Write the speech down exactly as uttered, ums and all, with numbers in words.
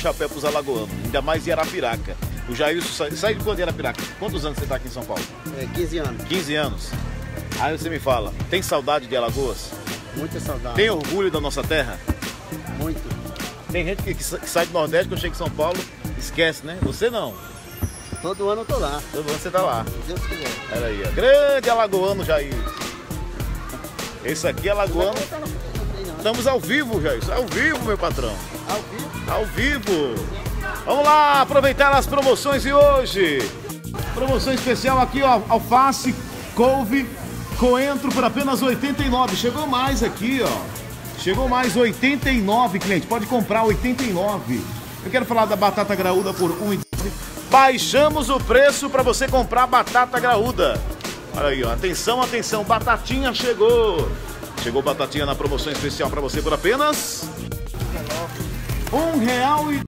chapéu pros alagoanos, ainda mais em Arapiraca. O Jailson sai, sai de quando em Arapiraca? Quantos anos você tá aqui em São Paulo? É, quinze anos. quinze anos. Aí você me fala, tem saudade de Alagoas? Muita saudade. Tem orgulho da nossa terra? Muito. Tem gente que, que sai do Nordeste, quando chega em São Paulo, esquece, né? Você não. Todo ano eu tô lá. Todo ano você tá lá. Se Deus quiser. Olha aí, ó. Grande alagoano, Jair. Esse aqui é alagoano. Estamos ao vivo, Jair. Ao vivo, meu patrão. Ao vivo? Ao vivo. Vamos lá, aproveitar as promoções de hoje. Promoção especial aqui, ó. Alface, couve, coentro por apenas oitenta e nove. Chegou mais aqui, ó. Chegou mais oitenta e nove, cliente. Pode comprar oitenta e nove. Eu quero falar da batata graúda por um e nove. Baixamos o preço para você comprar batata graúda. Olha aí, ó. Atenção, atenção. Batatinha chegou. Chegou batatinha na promoção especial para você por apenas um real e